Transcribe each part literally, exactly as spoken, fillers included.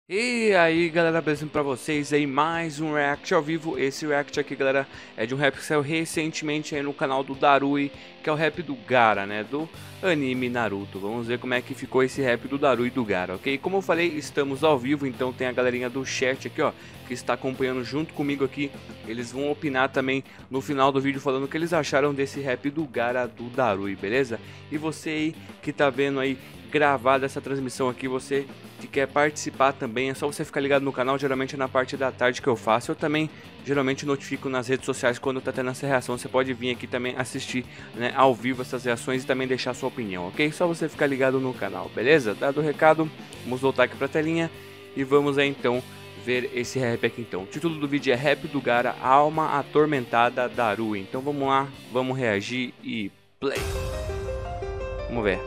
E aí galera, beleza pra vocês aí, mais um react ao vivo. Esse react aqui galera, é de um rap que saiu recentemente aí no canal do Darui, que é o rap do Gaara, né, do anime Naruto. Vamos ver como é que ficou esse rap do Darui e do Gaara, ok? Como eu falei, estamos ao vivo, então tem a galerinha do chat aqui, ó, que está acompanhando junto comigo aqui. Eles vão opinar também no final do vídeo falando o que eles acharam desse rap do Gaara do Darui, beleza? E você aí que tá vendo aí gravada essa transmissão aqui, você que quer participar também, é só você ficar ligado no canal. Geralmente é na parte da tarde que eu faço. Eu também geralmente notifico nas redes sociais quando tá tendo essa reação. Você pode vir aqui também assistir, né, ao vivo essas reações e também deixar sua opinião, ok? Só você ficar ligado no canal, beleza? Dado o recado, vamos voltar aqui pra telinha e vamos aí então ver esse rap aqui então. O título do vídeo é Rap do Gaara, Alma Atormentada Darui. Então vamos lá, vamos reagir e play. Vamos ver.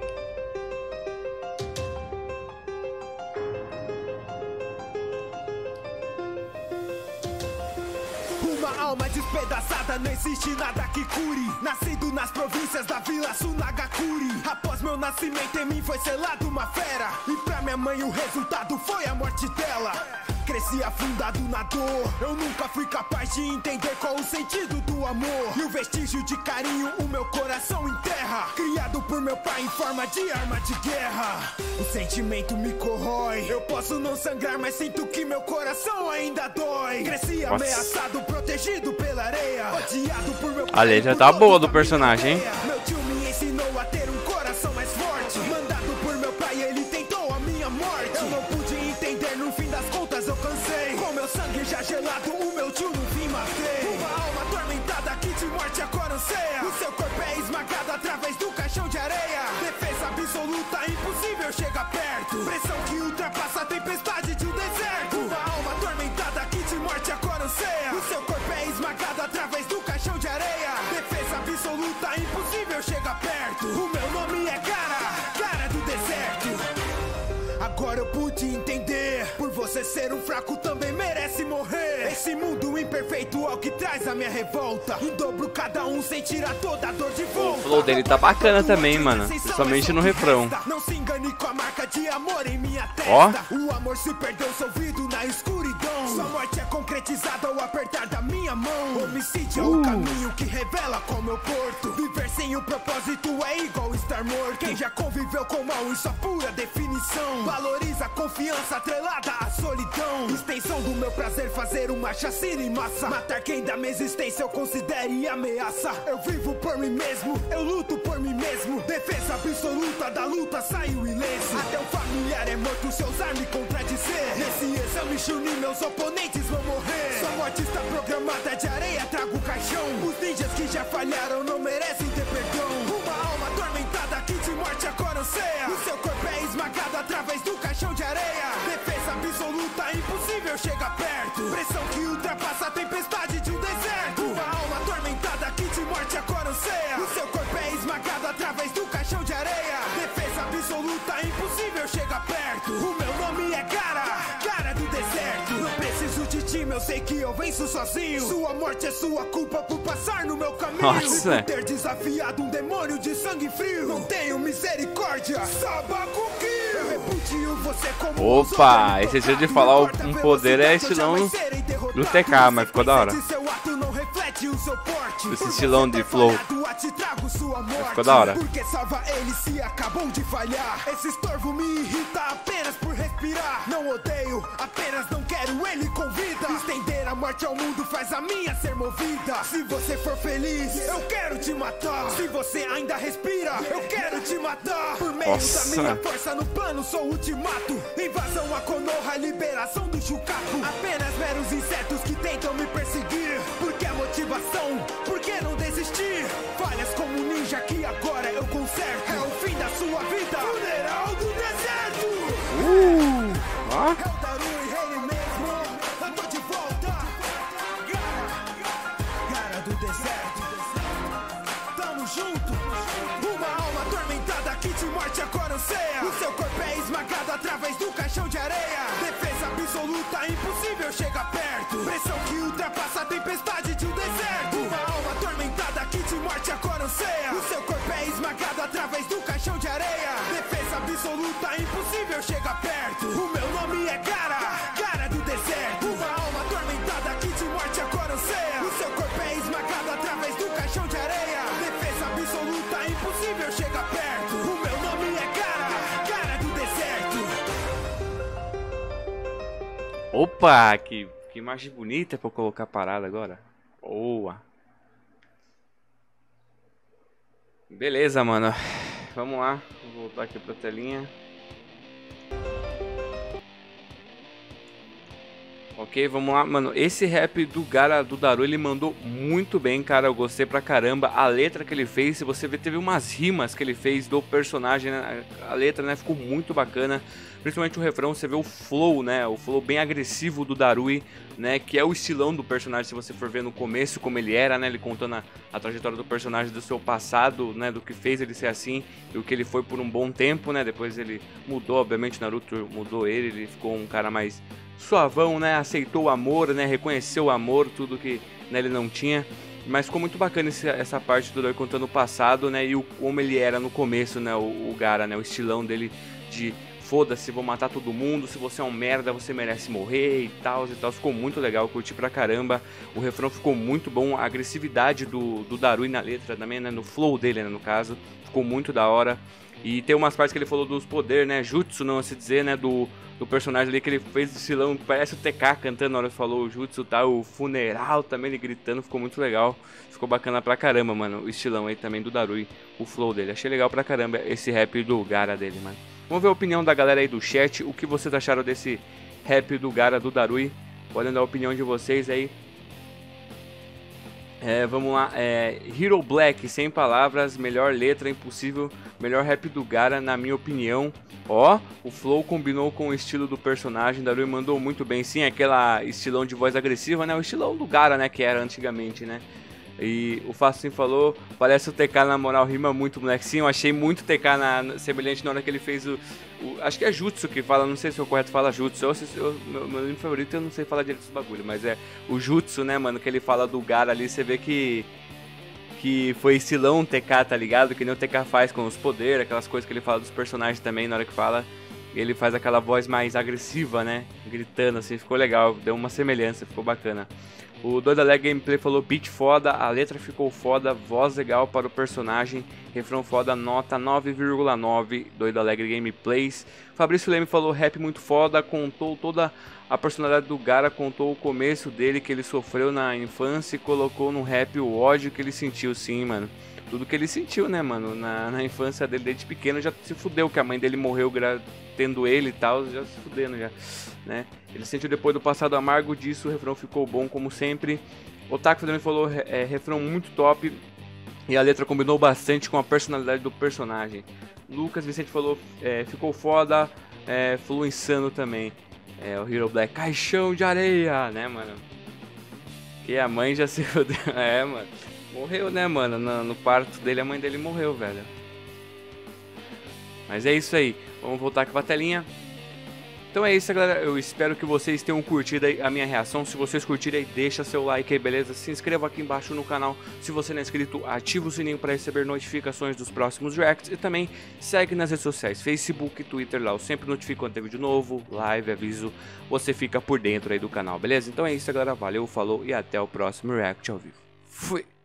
Alma despedaçada, não existe nada que cure. Nascido nas províncias da vila Sunagakure. Após meu nascimento em mim foi selado uma fera. E pra minha mãe o resultado foi a morte dela. Cresci afundado na dor, eu nunca fui capaz de entender qual o sentido do amor. E o vestígio de carinho o meu coração enterra. Criado por meu pai em forma de arma de guerra. O sentimento me corrói, eu posso não sangrar, mas sinto que meu coração ainda dói. Cresci Nossa. ameaçado, protegido pela areia. Odiado por meu pai. A letra tá boa do personagem, hein? Meu tio me ensinou a ter um coração mais forte. Mandado por meu pai, ele tentou a minha morte. Eu não pude entender, no fim das contas eu cansei. Com meu sangue já gelado, o meu tio no fim matei. Uma alma atormentada que de morte agora anseia. O seu corpo é esmagado através do caixão de areia. Defesa absoluta, impossível chega perto. Pressão que ultrapassa a tempestade de um deserto. Uma alma atormentada que de morte agora anseia. O seu corpo é esmagado através do caixão de areia. Defesa absoluta, impossível chega perto. O meu nome é Gaara, Gaara do deserto. Agora eu pude entender, por você ser um fraco também merece morrer. Esse mundo imperfeito é o que traz a minha revolta. Em dobro cada um sem tirar toda a dor de volta. O flow dele tá bacana também, mano, principalmente no refrão. Não se engane com a marca de amor em minha testa. Ó. O amor se perdeu solvido na escuridão. Sua morte é concretizada ao apertar da minha mão. Homicídio Uh. é o caminho que revela qual meu porto. Viver sem o propósito é igual estar morto. Quem já conviveu com o mal em sua pura definição valoriza a confiança atrelada à solidão. Extensão do meu prazer fazer uma chacina em massa. Matar quem da minha existência eu considere ameaça. Eu vivo por mim mesmo, eu luto por mim mesmo. Defesa absoluta da luta saiu ileso. Até o familiar é morto se ousar me contradizer. Nesse exame chuni meus oponentes vão morrer. Sua morte está programada, de areia trago o caixão. Os ninjas que já falharam não merecem ter perdão. Uma alma atormentada que de morte agora anseia. O seu corpo é esmagado através do caixão de areia. Defesa absoluta, impossível chega perto. Pressão que ultrapassa a tempestade de um deserto. Uma alma atormentada que de morte agora anseia. O seu corpo é esmagado através do caixão de areia. Defesa absoluta, impossível chega perto. O meu nome é Gaara, Gaara do deserto. Não preciso de time, eu sei que eu venço sozinho. Sua morte é sua culpa por passar no meu caminho. Nossa. E por ter desafiado um demônio de sangue frio. Não tenho misericórdia, Sabakuki. Eu repudio você como Opa, esse jeito de falar um poder é estilão do T K, mas ficou da hora. Esse estilão de flow ficou da hora. Porque salva ele se acabou de falhar. Esse estorvo me irrita apenas por respirar. Não odeio, apenas não quero ele com vida. Estender a morte ao mundo faz a minha ser movida. Se você for feliz, eu quero te matar. Se você ainda respira, eu quero te matar. Por meio Nossa. da minha força no plano sou ultimato. Invasão a Konoha, liberação do Shukaku. Apenas meros insetos que tentam me perseguir. Por que a motivação? Por que não desistir? Falhas como um ninja que agora eu conserto. É o fim da sua vida, funeral do deserto. Uh, ó. É o Darui, ele mesmo. Eu tô de volta. Gaara do deserto. Tamo junto. Uma alma atormentada que de morte agora anseia. O seu corpo é esmagado através do caixão de areia. Defesa absoluta, impossível chega perto. Pressão que ultrapassa a tempestade de um deserto. Uma alma atormentada que de morte agora anseia. O seu corpo é esmagado através do caixão de areia. Defesa absoluta. absoluta, impossível chega perto. O meu nome é Gara, Gara do deserto. Uma alma atormentada que de morte acoranceia. O seu corpo é esmagado através do caixão de areia. Defesa absoluta, impossível chega perto. O meu nome é Gara, Gara do deserto. Opa, que, que imagem bonita pra eu colocar parada agora. Boa. Beleza, mano. Vamos lá. Vou voltar aqui pra telinha. Ok, vamos lá, mano. Esse rap do Gara do Daru, ele mandou muito bem, cara. Eu gostei pra caramba. A letra que ele fez, se você ver, teve umas rimas que ele fez do personagem, né? A letra, né, ficou muito bacana. Principalmente o refrão, você vê o flow, né? O flow bem agressivo do Darui, né? Que é o estilão do personagem, se você for ver no começo como ele era, né? Ele contando a, a trajetória do personagem, do seu passado, né? Do que fez ele ser assim, do que ele foi por um bom tempo, né? Depois ele mudou, obviamente, Naruto mudou ele, ele ficou um cara mais suavão, né? Aceitou o amor, né? Reconheceu o amor, tudo que, né, ele não tinha. Mas ficou muito bacana esse, essa parte do Darui contando o passado, né? E o, como ele era no começo, né? O, o Gara, né? O estilão dele de foda-se, vou matar todo mundo, se você é um merda, você merece morrer e tal, e tal. Ficou muito legal, curti pra caramba. O refrão ficou muito bom, a agressividade do, do Darui na letra também, né? No flow dele, né, no caso. Ficou muito da hora. E tem umas partes que ele falou dos poderes, né? Jutsu, não se dizer, né? Do, do personagem ali que ele fez de estilão, parece o T K cantando na hora que falou o Jutsu, tá? O funeral também, ele gritando, ficou muito legal. Ficou bacana pra caramba, mano. O estilão aí também do Darui, o flow dele. Achei legal pra caramba esse rap do Gara dele, mano. Vamos ver a opinião da galera aí do chat, o que vocês acharam desse rap do Gara do Darui. Podem dar a opinião de vocês aí. É, vamos lá, é, Hero Black, sem palavras, melhor letra impossível, melhor rap do Gara, na minha opinião. Ó, o flow combinou com o estilo do personagem, Darui mandou muito bem. Sim, aquela estilão de voz agressiva, né, o estilão do Gara, né, que era antigamente, né. E o Facinho falou, parece o T K na moral, rima muito, moleque. Sim, eu achei muito T K na, na, semelhante na hora que ele fez o, o... Acho que é Jutsu que fala, não sei se é o correto fala Jutsu. Eu, eu, meu, meu livro favorito eu não sei falar direito desse bagulho, mas é o Jutsu, né, mano, que ele fala do Gara ali, você vê que... Que foi estilão T K, tá ligado? Que nem o T K faz com os poderes, aquelas coisas que ele fala dos personagens também, na hora que fala... Ele faz aquela voz mais agressiva, né, gritando assim, ficou legal, deu uma semelhança, ficou bacana. O Doida Leg Gameplay falou beat foda, a letra ficou foda, voz legal para o personagem, refrão foda, nota nove vírgula nove, Doida Leg Gameplays. Fabrício Leme falou rap muito foda, contou toda a personalidade do Gara, contou o começo dele que ele sofreu na infância e colocou no rap o ódio que ele sentiu, sim, mano. Tudo que ele sentiu, né, mano, na, na infância dele, desde pequeno já se fudeu, que a mãe dele morreu tendo ele e tal, já se fudendo já, né. Ele sentiu depois do passado amargo disso, o refrão ficou bom como sempre. Otaku também falou, é, refrão muito top e a letra combinou bastante com a personalidade do personagem. Lucas Vicente falou, é, ficou foda, é, falou insano também. É, o Hero Black, caixão de areia, né, mano. Que a mãe já se fudeu, é, mano. Morreu, né, mano, no, no parto dele, a mãe dele morreu, velho. Mas é isso aí, vamos voltar aqui pra telinha. Então é isso, galera, eu espero que vocês tenham curtido aí a minha reação. Se vocês curtirem aí, deixa seu like aí, beleza? Se inscreva aqui embaixo no canal. Se você não é inscrito, ativa o sininho para receber notificações dos próximos reacts. E também segue nas redes sociais, Facebook, Twitter, lá eu sempre notifico quando tem vídeo novo, live, aviso. Você fica por dentro aí do canal, beleza? Então é isso, galera, valeu, falou e até o próximo react ao vivo. Fui!